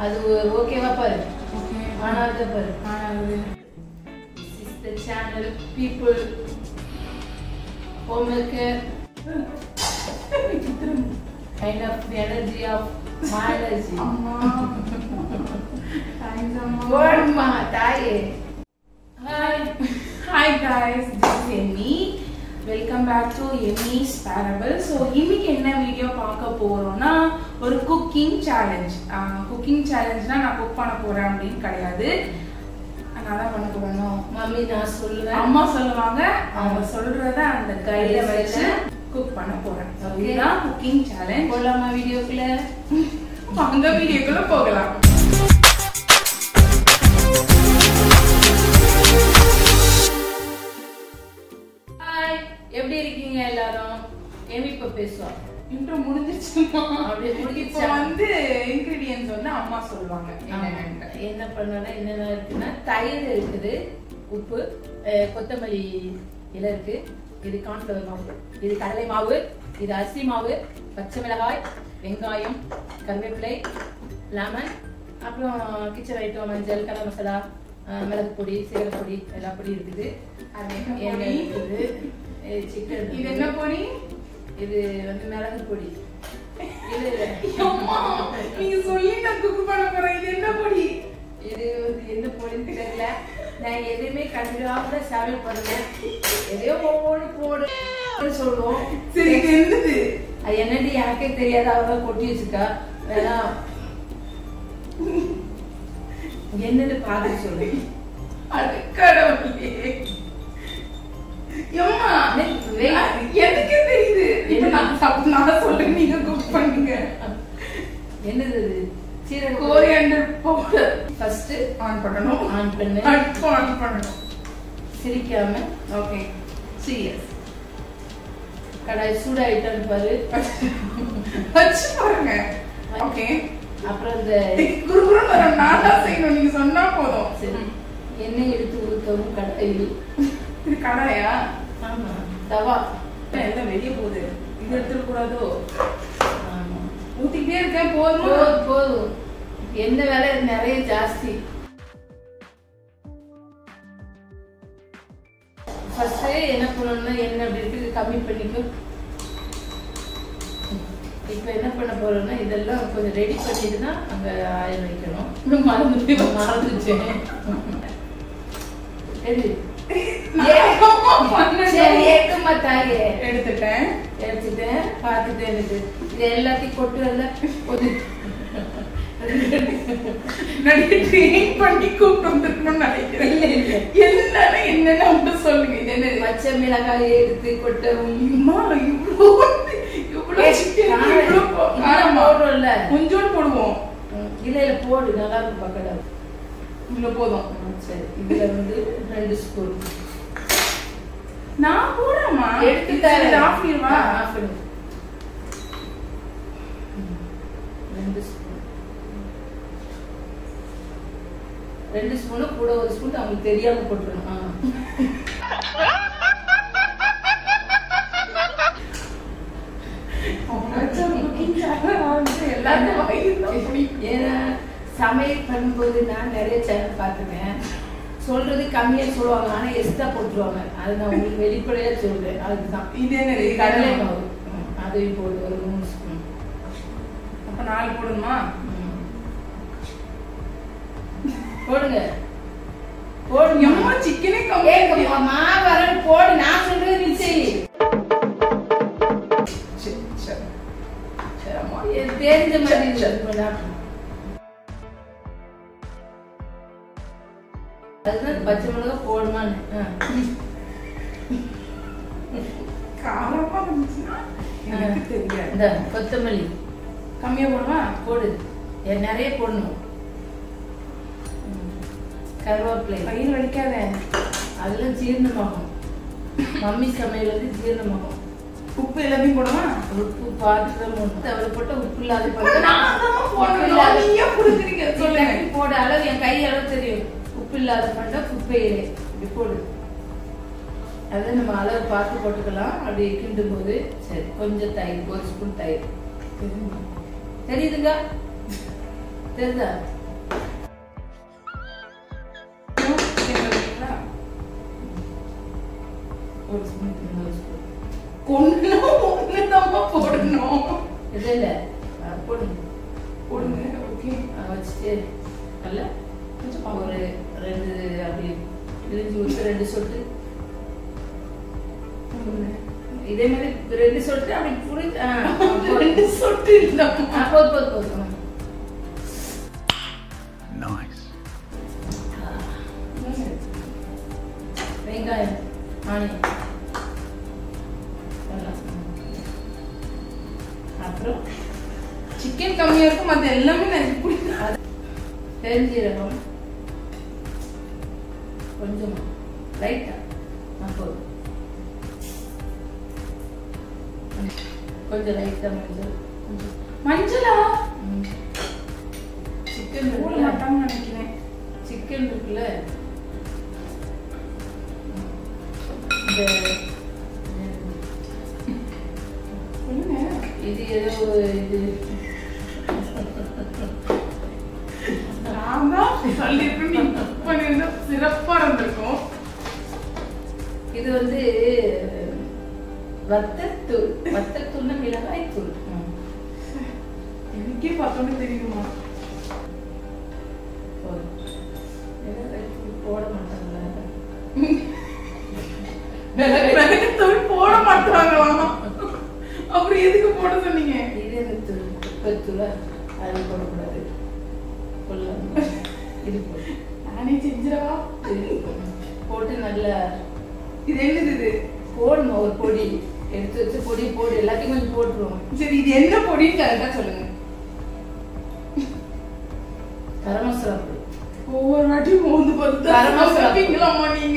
அது ஓகேவா பாரு. ஓகே ஆனாத பாரு. ஆனாது. This is the channel people homemaker kind of the energy of my energy. அம்மா தேங்க்ஸ் அம்மா. போடுமா தாயே. Hi guys, this is Emmy. Welcome back to Emmy's Parable. So இன்னைக்கு என்ன வீடியோ பார்க்க போறோம்னா ஒரு குக்கிங் சேலஞ்ச். குக்கிங் சேலஞ்ச்னா நான் குக் பண்ண போறேன் அப்படின்னு கிடையாது. நான் தான் பண்ண போறேன். மம்மி நான் சொல்லுவேன், அம்மா சொல்லுவாங்க, அவங்க சொல்றத அந்த கையில வச்சு குக் பண்ண போறேன். இதுதான் குக்கிங் சேலஞ்ச். போலாமா வீடியோக்குள்ள? அந்த வீடியோக்குள்ள போகலாம். ஹாய், எப்படி இருக்கீங்க எல்லாரும்? எமி இப்ப பேசுவோம். இன்ட்ரோ முடிஞ்சிருச்சுமா? அப்படியே முடிஞ்சிருச்சு. இப்போ வந்து இன்கிரிடியன்ட்ஸ் வந்து அம்மா சொல்லுவாங்க. என்ன பண்ணனா என்னென்ன இருக்குன்னா தயிர் இருக்குது, உப்பு, கொத்தமல்லி இலை இருக்கு, இது கார்ன்ஃப்ளவர் மாவு, இது கடலை மாவு, இது அரிசி மாவு, பச்சை மிளகாய், வெங்காயம், கருவேப்பிலை, லெமன், அப்புறம் கிச்சன் ஐட்டம் மஞ்சள், கரம் மசாலா, மிளகு பொடி, சீரகப்பொடி, எல்லா பொடி இருக்குது. எண்ணெய் இருக்குது, சிக்கன். இது என்ன பொடி? இது வந்து மிளகு பொடி. இது நீங்க சொல்லி நான் குக் பண்ண போறேன். இது என்ன பொடி? இது வந்து என்ன பொடின்னு தெரியல. நான் எதுவுமே கண்டிப்பாக சமையல் பண்ணுவேன். எதையோ ஒவ்வொன்று போடு சொல்லுவோம். சரி, இது என்னது? அது என்னடி எனக்கே தெரியாத, அவ கொட்டி வச்சுக்கா. வேணா என்னன்னு பார்த்து சொல்லு. அது கடவுளே. எம்மா, எனக்கு தெரியுது. இப்ப நான் சொல்றேன், நீங்க குக் பண்ணுங்க. என்னது இது? சீரக கோரியண்டர் பவுடர் ஃபர்ஸ்ட் ஆன் பண்ணணும். ஆன் பண்ணு. அடுப்பு ஆன் பண்ணணும். சிரிக்காம. Okay, serious. கடாய் சூடாயிட்டான்னு பாரு. வச்சு பாருங்க. ஓகே, அப்புறம் இந்த குருகுருன்னு வரும். நான் தான் செய்யணும், நீங்க சொன்னா போதும். சரி, எண்ணெய் எடுத்து ஊற்றவும் கடாயில். இது கடாயா? ஆமா, தவா. எல்லாம் வெளியே போகுது. இது எடுத்துட கூடாதோ? ஆமா, ஊத்திக்கிட்டே இருக்கேன். போதுமா? போதும் போதும். என்ன வேலை நிறைய ஜாஸ்தி. ஃபர்ஸ்ட் என்ன பண்ணணும்னா எண்ணெய் அப்படி இருக்கு, கம்மி பண்ணிக்கும். இப்ப என்ன பண்ண போறோம்னா இதெல்லாம் கொஞ்சம் ரெடி பண்ணிட்டு தான் அங்க ஆயில் வைக்கணும். மறந்துச்சேன். எடுத்துட்டேன். எடுத்துட்டேன், பார்த்துட்டேன். எனக்கு இது எல்லாத்தையும் கொட்டு பண்ணி கூப்பிட்டு வந்துருக்கணும்னு நினைக்கிறேன். என்னன்னு மட்டும் சொல்லுங்க. இது என்ன? பச்சை மிளகாய் எடுத்து கொட்டவும். போடுறோம்ல, கொஞ்சோண்டு போடுவோம். இல்ல இல்ல போடு, நல்லா இருக்கும் பக்கடா. இவ்வளோ போதும். சரி, இதுல வந்து 2 ஸ்பூன் நான் போடுறேம்மா. எடுத்துட்டேன். ஆஃப் பண்ணிடுவா? ஆஃப் பண்ணு. 2 ஸ்பூன். 2 ஸ்பூன் கூட 1 ஸ்பூன் அவங்களுக்கு தெரியாம போட்டுருணும். ஏன்னா சமையல் பண்ணும்போது நான் நிறைய சேனல் பார்த்துருக்கேன். சொல்றது கம்மியா சொல்லுவாங்க, ஆனா எக்ஸ்ட்ரா போட்டுருவாங்க. அது நான் உங்களுக்கு வெளிப்படையா சொல்றேன். அதுதான். இது என்ன? கடலை மாவு அதையும் போடு, ஒரு 3 ஸ்பூன். அப்ப 4 போடணுமா? போடுங்க போடுங்க. எம்மா, சிக்கனே கம்மி. மாவு வர போடு, நான் சொல்றது நீ செய். தெரிஞ்ச மாதிரி அதுதான் பச்சை மிளகா போடுமான்னு. காரமா இருந்துச்சுன்னா எனக்கு தெரியாது. இந்த கொத்தமல்லி கம்மியா போடுவா? போடு, நிறைய போடணும். கருவேப்பிலை பயிர் வலிக்காத, அதெல்லாம் ஜீரணமாகும். மம்மி சமையல் வந்து ஜீரணமாகும். உப்பு எல்லாத்தையும் போடுவா? உப்பு பார்த்துட்டு அவளை போட்ட உப்பு இல்லாத போட அளவு என் கை அளவு தெரியும். உப்பு இல்லாத பண்ண குப்பையிலே இப்படி போடு. அதை நம்ம அளவு பார்த்து போட்டுக்கலாம். அப்படி கிண்டும் போது சரி, கொஞ்சம் தயிர், 1 ஸ்பூன் தயிர். தெரியுதுங்க? தெரியுதா? ஒரு ஸ்பூன் இன்னொரு ஸ்பூன் ஒண்ணுதான் போடணும். இல்ல இல்ல போடுங்க போடுங்க. ஓகே வச்சுட்டு நல்ல ஒரு 2 அப்படி பிரிஞ்சு விட்டு 2 சொட்டு இதே மாதிரி 2 சொட்டு அப்படி புரிஞ்சு 2 சொட்டு இல்ல. போதும். வெங்காயம் ஆனியன் அப்புறம் சிக்கன் கம்மியா இருக்கும், மத்த எல்லாமே எனக்கு பிடிக்கும். பெருஞ்சீரகம் கொஞ்சமா லைட்டா போதும். கொஞ்சம் லைட்டா மஞ்சளா? சிக்கன் போட மாட்டாங்கன்னு நினைக்கிறேன். சிக்கன் இருக்குல்ல, இந்த இது ஏதோ இது நான் தான் சொல்லிருக்கேன், நீ சிறப்பா இருந்திருக்கும். இது வந்து வத்தத்தூள்னா மிளகாய் தூள். எனக்கே பார்த்தோன்னு தெரியுமா? மிளகாய் தூள் போட மாட்டாங்களா? மிளகாய் தூள் போட மாட்டாங்களா? அப்புறம் எதுக்கு போட சொன்னீங்க? இது தூள் குப்பத்தூளா? அது போடக்கூடாது. இது போடு. நானே செஞ்சிடவா? போட்டு நல்லா இது என்னது? இது போடணும். ஒரு பொடி எடுத்து வச்சு பொடி போடு, எல்லாத்தையும் கொஞ்சம் போட்டுருவோம். சரி, இது என்ன பொடின்னு கரெக்டா சொல்லுங்க. கரம் மசாலா பொடி. ஒவ்வொரு வாட்டி மோந்து பார்த்து கரம் மசாலா வைப்பீங்களாமா நீங்க?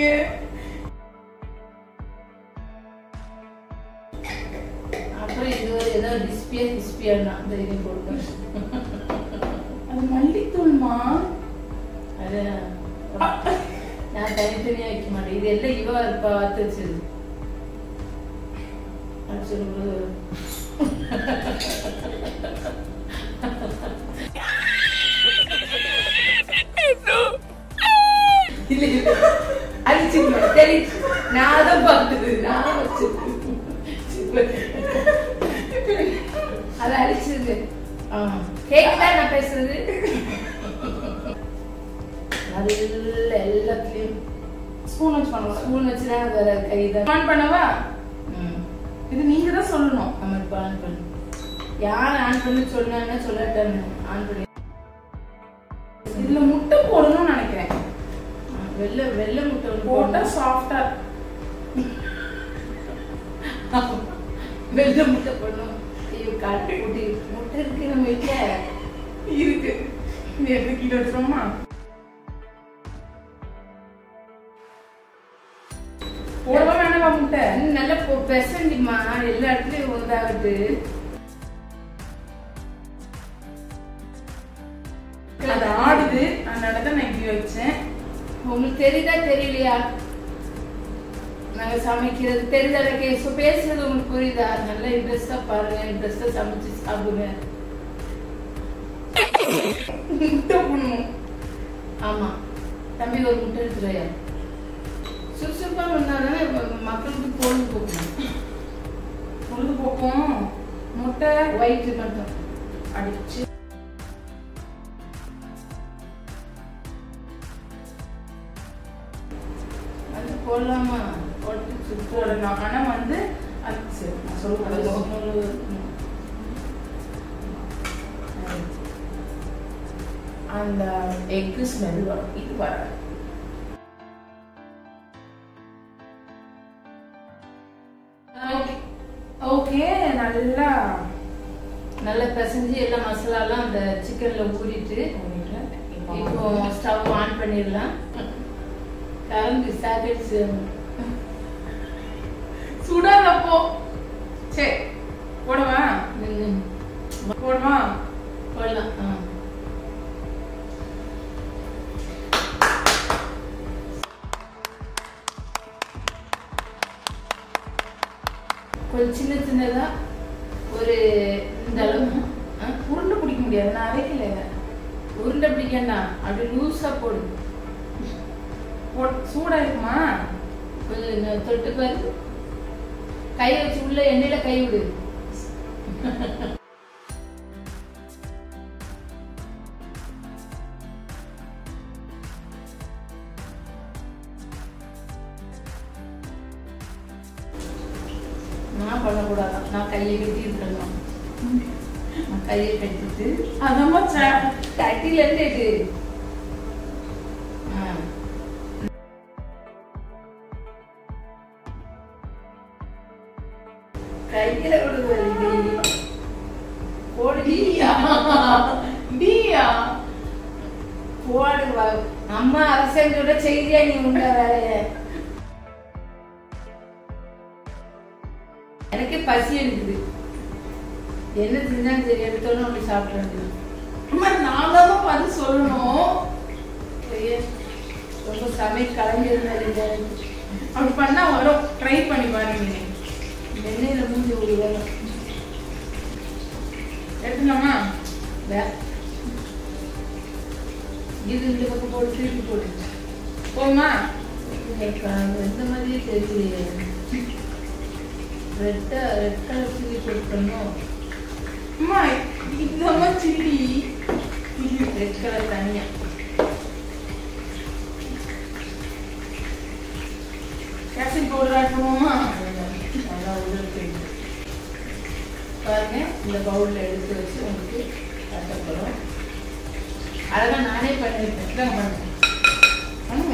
அப்புறம் இது ஒரு ஏதோ கிறிஸ்பியா அந்த இது போடுவேன். அது மல்லித்தூள்மா? அது நான் தனித்தனியா வைக்க மாட்டேன். இது எல்லாம் இவ பார்த்து வச்சது. அடிச்சு தெரியுது. நான் தான் பார்த்தது, நான் வச்சது. அது அடிச்சது. கேக்குதா நான் பேசுறது? நல்ல எல்லாத்துலயும் ஸ்பூன் வச்சு பண்ணுவோம். ஸ்பூன் வச்சுதான் வேற கைதான். ஆன் பண்ணவா? இது நீங்க தான் சொல்லணும். நம்ம இப்ப ஆன் பண்ணு. யார் ஆன் பண்ணி சொன்னாங்கன்னா சொல்லட்டாங்க. ஆன் பண்ணி இதுல முட்டை போடணும்னு நினைக்கிறேன். வெள்ளை முட்டை போட்டா சாஃப்டா. வெள்ளை முட்டை போடணும். ஐயோ காட்டு குட்டி முட்டை இருக்கு நம்ம வீட்டுல இருக்கு. இது எப்படி கிலோ எடுத்துருவோமா? போடவா வேணாமா முட்டை? நல்லா பெசஞ்சுமா, எல்லா இடத்துலயும் உதாகுது. அது ஆடுது, அதனால தான் நான் இப்படி வச்சேன். உங்களுக்கு தெரியுதா தெரியலையா? நாங்க சமைக்கிறது தெரியுதா? பேசுறது உங்களுக்கு புரியுதா? நல்லா இன்ட்ரெஸ்டா பாருங்க, இன்ட்ரெஸ்டா சமைச்சு சாப்பிடுங்க. முட்டை போடணும். ஆமா தம்பி, ஒரு முட்டை எடுத்துறையா? சுறுசுறுப்பா பண்ணாதானே மக்களுக்கு பொழுதுபோக்கும். முட்டை ஒயிட் மட்டும் அடிச்சு அது போடலாமா? போட்டு போடலாம். ஆனா வந்து அது சரி நான் சொல்லுவேன். அந்த எக்கு ஸ்மெல் வரும். இது வராது. ஓகே, நல்லா பிசைஞ்சு எல்லா மசாலாலாம் அந்த சிக்கன்ல ஊறிட்டு இப்போ ஸ்டவ் ஆன் பண்ணிடலாம். கரண்ட் சாக்கெட் சுடாதப்போ சரி போடவா? போடவா? போடலாம். கொஞ்சம் சின்னதா ஒரு இந்த அளவு உருண்டை பிடிக்க முடியாது. நான் அரைக்கல. உருண்டை பிடிக்கன்னா அப்படி லூஸா போடு. சூடா இருக்குமா? கொஞ்சம் தொட்டு பாரு. கை வச்சு உள்ள எண்ணெயில கை விடு. நான் பண்ணக்கூடாதான். நான் கையை கட்டி இருக்கணும். கையை கட்டிட்டு அதம்மா கட்டில இருந்து கையில விடுவது போடுடியா போடு. அம்மா அரசோட செய்தியா நீ உண்ட வேலைய. எனக்கு பசி இருக்குது. என்ன தின்னான்னு தெரியும். எடுத்தோன்னு அப்படி சாப்பிட வேண்டியது. நான் தான் பார்த்து சொல்லணும். ரொம்ப சமையல் கலைஞர் அப்படி பண்ணா வரும். ட்ரை பண்ணி பாருங்க. எண்ணெயில மூஞ்சி விடுவேன். எடுத்துலாமா? இது இந்த பக்கம் போட்டு திருப்பி போட்டு போமா? இந்த மாதிரியே தெரியலையே. ரெட் கலர் சில்லி போட்டுக்கணும். அம்மா இதுதாம்மா சில்லி. ரெட் கலர் தனியா. கேப்சிகம் பவுடர் ஆட் பண்ணுவோமா? நல்லா உடல் பாருங்க. இந்த பவுல்ல எடுத்து வச்சு உங்களுக்கு கட்டப்படும். அழகா நானே பண்ணிருக்கேன். பண்ணுங்க.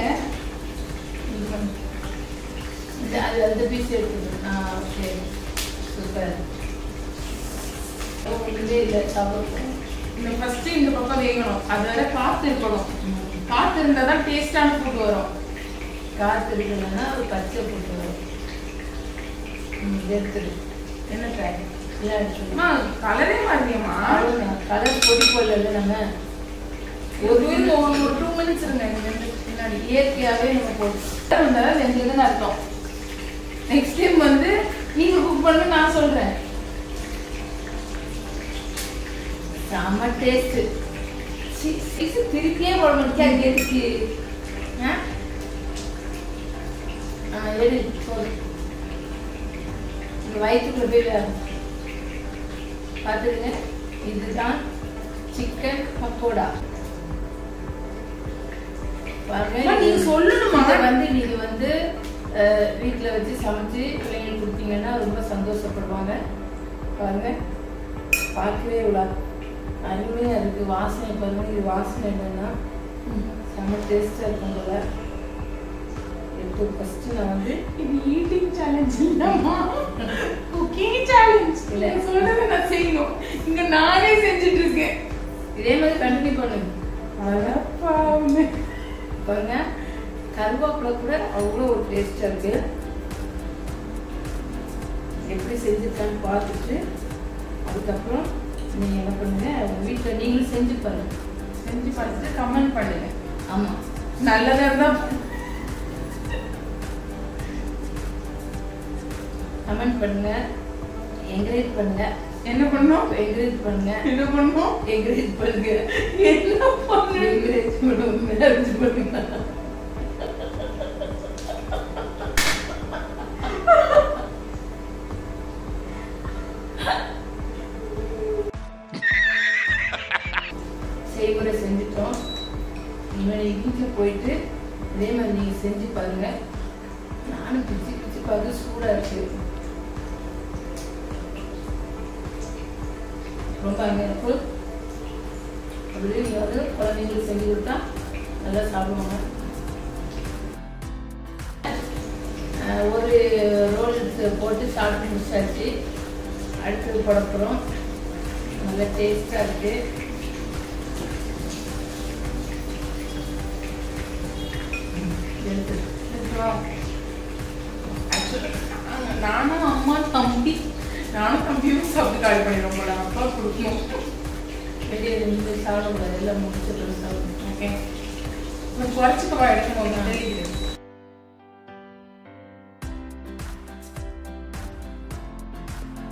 அது அந்த பீஸ் எடுத்துக்கணும். Okay super. உங்களுக்கு இல்லை சாப்பிடுவோம். இந்த ஃபர்ஸ்ட் இந்த பக்கம் வேகணும். அது வரை காத்து இருக்கணும். காத்து இருந்தால் தான் டேஸ்டான ஃபுட் வரும். காற்று இருக்கணும்னா ஒரு பச்சை போட்டு வரும். எடுத்துடு. என்ன ட்ரை இல்லை எடுத்துக்கணும். கலரே மாறியம்மா. கலர் பொடி போடல. நம்ம ஒரு 2 மினிட்ஸ் இருங்க. முன்னாடி இயற்கையாகவே நம்ம போட்டு இருந்தாலும் வெந்ததுன்னு அர்த்தம். நெக்ஸ்ட் டைம் வந்து நீங்க குக் பண்ணு, நான் சொல்றேன். செம்ம டேஸ்ட். திருப்பியே போட முடியாது. அது எதுக்கு எடு வயிற்றுக்குள்ள போய் பார்த்துடுங்க. இதுதான் சிக்கன் பக்கோடா. பாருங்க. நீங்க சொல்லணுமா? நீங்க வந்து வீட்டுல வச்சு சமைச்சு பிள்ளைங்களுக்கு கொடுத்தீங்கன்னா ரொம்ப சந்தோஷப்படுவாங்க. பாருங்க பார்க்கவே இவ்வளோ அருமையா இருக்கு. வாசனை பாருங்க. இது வாசனை என்னன்னா செம்ம டேஸ்டா இருக்கும் போல. எடுத்து ஃபர்ஸ்ட் நான் வந்து இது ஈட்டிங் சேலஞ்ச் இல்லம்மா, குக்கிங் சேலஞ்ச். இல்ல சொல்றத நான் செய்யணும். இங்க நானே செஞ்சுட்டு இருக்கேன். இதே மாதிரி கண்டினியூ பண்ணுங்க. அழகாமே பாருங்க. கருவேப்பிலை கூட அவ்வளோ ஒரு டேஸ்டா இருக்கு. எப்படி செஞ்சிருக்கான்னு பார்த்துட்டு அதுக்கப்புறம் நீங்க என்ன பண்ணுங்க, வீட்டில் நீங்களும் செஞ்சு பாருங்க. செஞ்சு பார்த்துட்டு கமெண்ட் பண்ணுங்க. ஆமா நல்லதா இருந்தா கமெண்ட் பண்ணுங்க. என்கரேஜ் பண்ணுங்க. என்ன பண்ணோம்? என்கரேஜ் பண்ணுங்க. என்ன பண்ணோம்? என்கரேஜ் பண்ணுங்க. என்ன பண்ணுங்க? என்கரேஜ் பண்ணுங்க. மேரேஜ் பண்ணுங்க. செய்முறை செஞ்சுட்டோம். இனிமேல் வீட்டில் போயிட்டு இதே மாதிரி நீங்கள் செஞ்சு பாருங்க. நானும் பிச்சு பிச்சு பார்த்து சூடாக இருக்கு. ரொம்ப அங்கே அப்படியே நீங்கள் வந்து குழந்தைங்களுக்கு செஞ்சு கொடுத்தா நல்லா சாப்பிடுவாங்க. ஒரு ரோல் போட்டு சாப்பிட்டு முடிச்சாச்சு. அடுத்தது போட போகிறோம். நல்லா டேஸ்டாக இருக்குது. நானும் அம்மா தம்பி சாப்பிட்டு காலி பண்ணிடுவோம் போல. அப்பா கொடுக்கணும். வெளியே இருந்து சாப்பிடக்கூடாது. எல்லாம் முடிச்சுட்டு சாப்பிடணும். ஓகே குறைச்சிக்கவா எடுக்கணும் தெரியுது.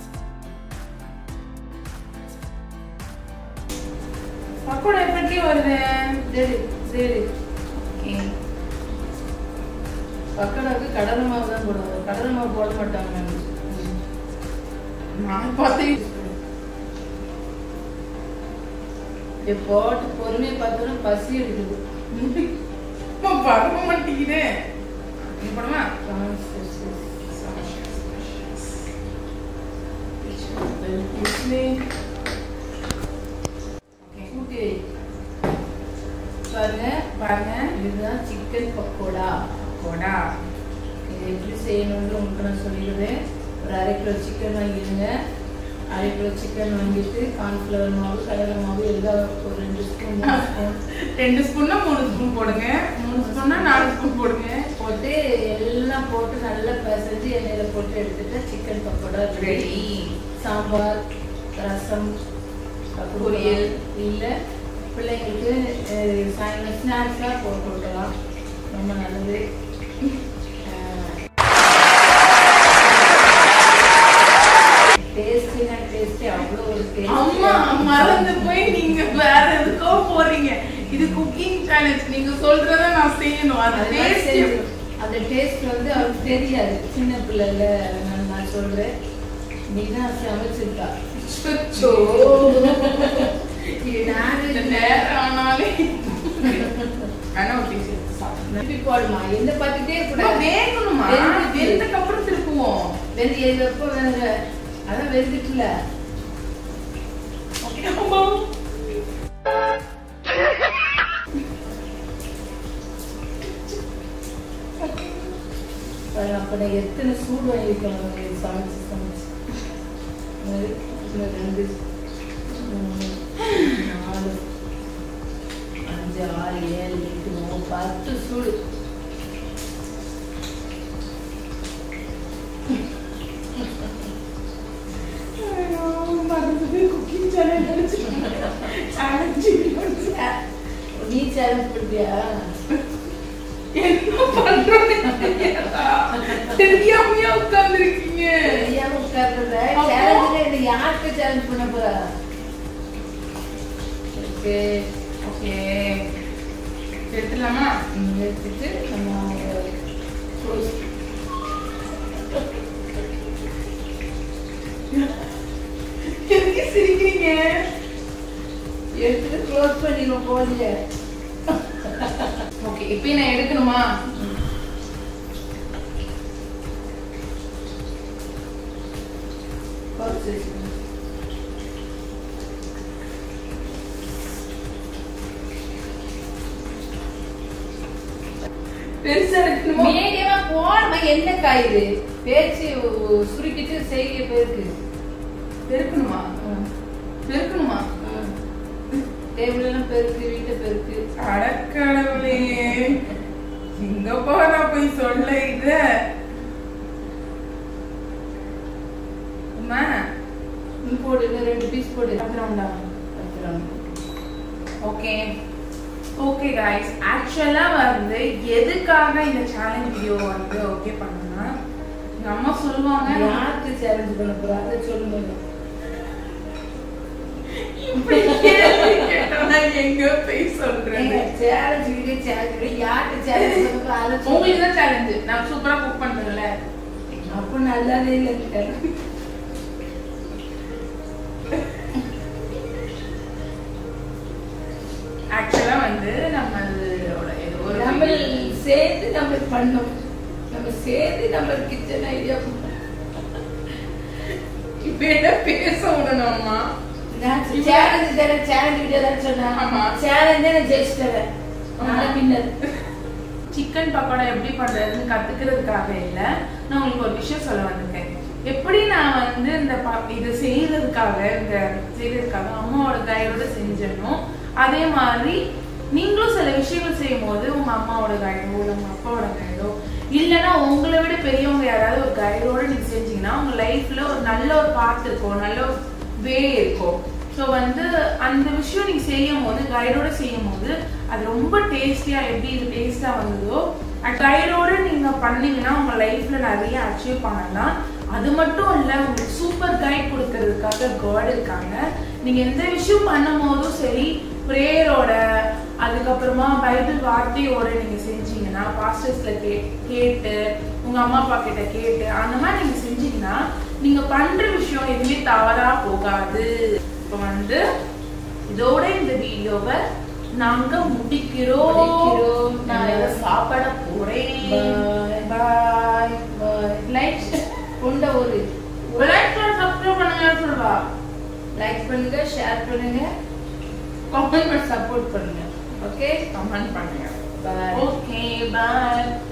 பக்கோடா எப்படி வருது? சரி சரி. ஓகே. பக்கடாக்கு கடலை மாவு தான் போடுவாங்க, கடலை மாவு போட மாட்டாங்க. நான் பார்த்து போட்டு பொறுமையை பார்த்தோன்னா பசி எடுக்குது. பரவ மாட்டேங்குது. போடுமா? பாருங்க பாருங்க, இதுதான் சிக்கன் பக்கோடா. பக்கோடா இது எப்படி செய்யணும்னு உங்களுக்கு நான் சொல்லிடுவேன். ஒரு 1/2 கிலோ சிக்கன் வாங்கிடுங்க. 1/2 கிலோ சிக்கன் வாங்கிட்டு கார்ன்ஃப்ளவர் மாவு, கடலை மாவு எல்லாம் ஒரு 2 ஸ்பூன் 2 ஸ்பூன்னா 3 ஸ்பூன் போடுங்க, 3 ஸ்பூன்னா 4 ஸ்பூன் போடுங்க. போட்டு எல்லாம் போட்டு நல்லா பிசைஞ்சு எண்ணெயில போட்டு எடுத்துட்டு சிக்கன் பக்கோடா ரெடி. சாம்பார், ரசம், பொரியல் இல்லை பிள்ளைங்களுக்கு சாயங்காலம் ஸ்நாக்ஸாக போட்டு விடலாம். ரொம்ப நல்லது. டேஸ்டினா டேஸ்டி, அவ்வளோ ஒரு அம்மா மறந்து போய் நீங்க வேற எதுக்கோ போறீங்க. இது குக்கிங் சேலஞ்ச், நீங்க சொல்றத நான் செய்யணும். அது அந்த டேஸ்ட் வந்து அவருக்கு தெரியாது. சின்ன பிள்ளைல நான் சொல்றேன், நீ தான் சமைச்சிருக்கா. போடுமா எந்த பார்த்துட்டே கூட வேகணுமா? வெந்ததுக்கு அப்புறம் திருப்புவோம். வெந்து எப்போ அதான் வெந்துட்டுல. அப்ப நான் எத்தனை சூடு வாங்கிருக்கேன் சமைச்சு சமைச்சு. 2 3 4 5 6 7 8 9 10 சூடு. நீ சேலஞ்ச் பண்ணுறியா? என்ன பண்றோன்னு தெரியாமையா உட்கார்ந்துருக்கீங்க. தெரியாம உட்கார்றத சேலஞ்சுல யாருக்கு சேலஞ்ச் பண்ண போறா? ஓகே ஓகே, எடுத்துடலாமா? எடுத்துட்டு நம்ம எதுக்கு சிரிக்கிறீங்க? எடுத்துட்டு க்ளோஸ் பண்ணிடுவோம் போலிய. ஓகே, இப்போ நான் எடுக்கணுமா? பெருசா எடுக்கணுமா? மீடியமா போடுமா. என்ன காயுது பேச்சு சுருக்கிட்டு செய்ய போயிருக்கு. பெருக்கணுமா? பெருக்கணுமா? டேபிள் எல்லாம் பெருக்கு, வீட்டை பெருக்கு. அடக்கடவுளே, எங்க போறா போய் சொல்ல இத. அம்மா போடு, 2 பீஸ் போடு. ஓகே ஓகே गाइस, ஆக்சுவலா வந்து எதுக்காக இந்த சேலஞ்ச் வீடியோ வந்து ஓகே பண்ணனா, எங்க அம்மா சொல்லுவாங்க யாருக்கு சேலஞ்ச் பண்ண போறா அத சொல்லுங்க. இப்படி கேள்வி கேட்டா எங்க போய் சொல்றேன்? சேலஞ்ச் வீடியோ சேலஞ்ச் யாருக்கு சேலஞ்ச் பண்ண போறா அத சொல்லுங்க. உங்களுக்கு தான் சேலஞ்ச். நான் சூப்பரா குக் பண்றேன்ல, அப்ப நல்லாவே இல்ல. ஆக்சுவலா வந்து நம்ம சேர்த்து நம்ம பண்ணோம். நம்ம சேர்த்து நம்ம கிச்சன் ஐடியா இப்ப என்ன பேச விடணும்மா? சேலஞ்ச் தானே, சேலஞ்ச் வீடியோ தான் சொன்னா. ஆமா, சேலஞ்ச் நான் ஜெயிச்சிட்டேன். நான் வின்னர். சிக்கன் பக்கோடா எப்படி பண்றதுன்னு கத்துக்கிறதுக்காக இல்ல, நான் உங்களுக்கு ஒரு விஷயம் சொல்ல வந்திருக்கேன். எப்படி நான் வந்து இந்த இது செய்யறதுக்காக அம்மாவோட கையோட செஞ்சனோ, அதே மாதிரி நீங்களும் சில விஷயங்கள் செய்யும் போது உங்க அம்மாவோட கைடோ உங்க அப்பாவோட கைடோ இல்லைன்னா உங்களை விட பெரியவங்க யாராவது ஒரு கைடோட நீங்க செஞ்சீங்கன்னா உங்க லைஃப்ல ஒரு நல்ல ஒரு பாத் இருக்கும், நல்ல ஒரு வே இருக்கும். ஸோ வந்து அந்த விஷயம் நீங்க செய்யும் போது, கைடோட செய்யும் போது அது ரொம்ப டேஸ்டியா, எப்படி இது டேஸ்டா வந்ததோ கைடோட நீங்க பண்ணீங்கன்னா உங்க லைஃப்ல நிறைய அச்சீவ் பண்ணலாம். அது மட்டும் இல்ல, உங்களுக்கு சூப்பர் கைட் கொடுக்கறதுக்காக காட் இருக்காங்க. நீங்க எந்த விஷயம் பண்ணும் போதும் சரி, பிரேயரோட, அதுக்கப்புறம் மூலமா பைபிள் வார்த்தையோட நீங்க செஞ்சீங்கன்னா, பாஸ்டர்ஸ்ல கேட்டு உங்க அம்மா அப்பா கிட்ட கேட்டு அந்த மாதிரி நீங்க செஞ்சீங்கன்னா நீங்க பண்ற விஷயம் எதுவுமே தவறா போகாது. இப்போ வந்து இதோட இந்த வீடியோவை நாங்க முடிக்கிறோம். நான் இதை சாப்பிட போறேன். பாய் பாய். லைக் கொண்ட ஒரு லைக் சப்ஸ்கிரைப் பண்ணுங்க சொல்வா. லைக் பண்ணுங்க, ஷேர் பண்ணுங்க, கமெண்ட் பண்ணி சப்போர்ட் பண்ணுங்க. ஓகே, கமெண்ட் பண்ணுங்க. பாய். ஓகே பாய்.